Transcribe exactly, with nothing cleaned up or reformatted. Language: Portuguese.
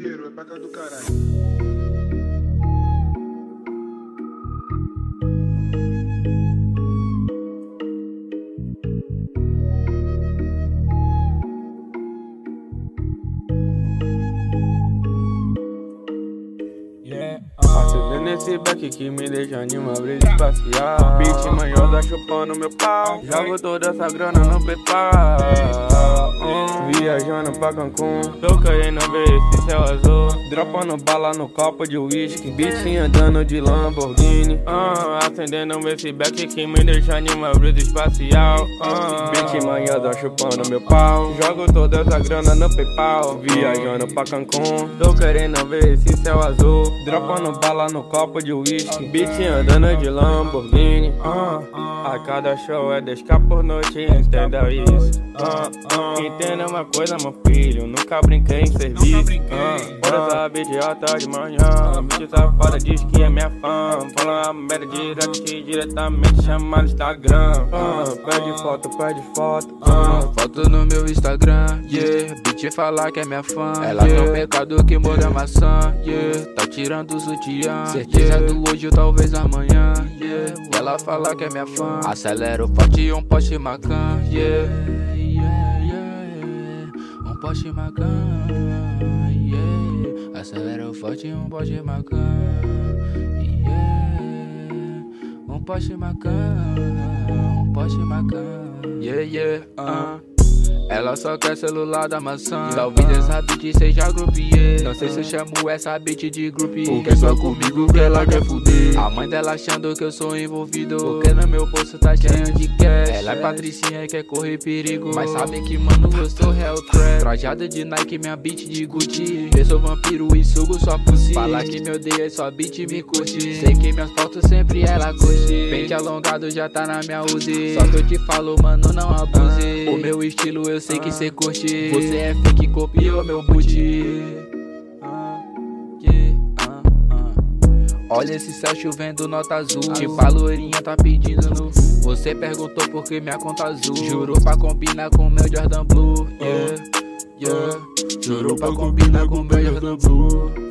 Peru, é pra cá do caralho. Acendendo esse back que me deixa anima brisa espacial. Beat manhosa chupando meu pau. Jogo toda essa grana no PayPal. hum, Viajando pra Cancún, tô querendo ver esse céu azul. Dropando bala no copo de whisky. Beat andando de Lamborghini. uh, Acendendo esse back que me deixa anima brisa espacial. uh, Beat manhosa chupando meu pau. Jogo toda essa grana no PayPal. Viajando pra Cancún, tô querendo ver esse céu azul. Dropando bala no copo de whisky. Beat andando de Lamborghini. uh, A cada show é dez k por noite, entenda isso. uh, uh, Entenda uma coisa, meu filho, nunca brinquei em serviço. uh, Bora saber de alta de manhã. Bitch safada diz que é minha fã. Fala a merda direct, diretamente chama no Instagram. uh, Pede foto, pede foto. uh, Foto no meu Instagram, yeah. Bitch falar que é minha fã. Ela yeah. Tem um pecado que molha a maçã, yeah. Tá tirando o sutiã, certeza yeah. Do hoje ou talvez amanhã, yeah. Ela fala que é minha fã. Acelera o forte e um poste macan, yeah. Yeah, yeah, yeah. Um poste macan, yeah. Acelera o forte e um poste macan, yeah. Um poste macan, um poste macan, yeah, yeah, uh. Ela só quer celular da maçã. Talvez essa bitch seja groupier. Não sei se eu chamo essa bitch de groupie, porque só comigo que ela quer fuder. A mãe dela achando que eu sou envolvido, porque no meu bolso tá cheio de cash. Ela é patricinha e quer correr perigo, mas sabe que mano eu sou real trap. Trajada de Nike, minha bitch de Gucci. Eu sou vampiro e sugo só pussy. Falar que me odeia e só bitch me curte. Sei que minhas fotos sempre ela curte. Pente alongado já tá na minha Uzi. Só que eu te falo, mano, não abuse. O meu estilo eu sei que cê curte. Você é fake, copiou meu boot. uh, yeah, uh, uh. Olha esse céu chovendo nota azul. Tipo a loirinha tá pedindo no. Você perguntou por que minha conta azul. Jurou pra combinar com meu Jordan Blue, yeah, yeah. Jurou pra combinar com meu Jordan Blue.